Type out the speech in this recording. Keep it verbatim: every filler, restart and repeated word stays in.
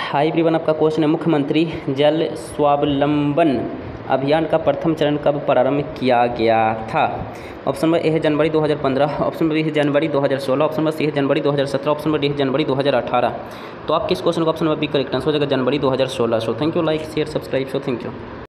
High everyone, आपका question है मुख्यमंत्री जल स्वावलंबन अभियान का प्रथम चरण कब प्रारंभ किया गया था? ऑप्शन नंबर ए है जनवरी दो हज़ार पंद्रह, ऑप्शन नंबर बी है जनवरी दो हज़ार सोलह, ऑप्शन नंबर सी है जनवरी दो हज़ार सत्रह, ऑप्शन नंबर डी है जनवरी दो हज़ार अठारह। तो आप किस क्वेश्चन को option number B correct answer हो जाएगा जनवरी दो हज़ार सोलह। So thank you, like share subscribe. So thank you.